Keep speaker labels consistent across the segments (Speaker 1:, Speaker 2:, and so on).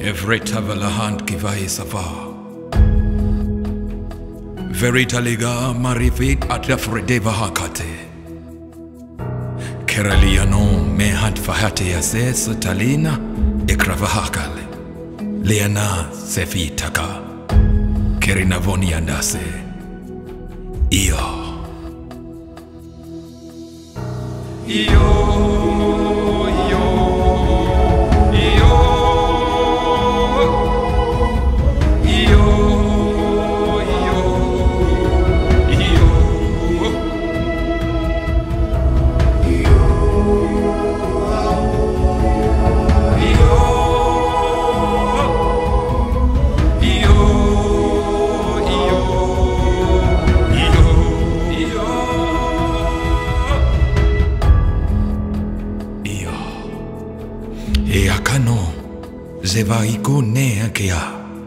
Speaker 1: Evreta valahant kivai sava. Veritaliga marivit atrafredeva hakate. Keraliano mehant fahate yazes talina ekravahakale. Leana sefitaka. Kerinavoni andase. Io. E akano zevaiko ne akea.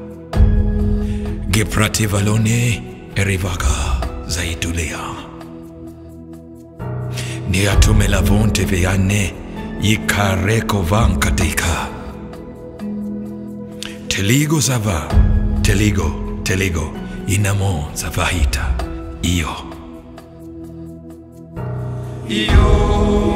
Speaker 1: Geprati valone erivaga zaitulea. Ne atume lavonte veane yikareko vankatika. Teligo zava, teligo, inamo zavahita. Io.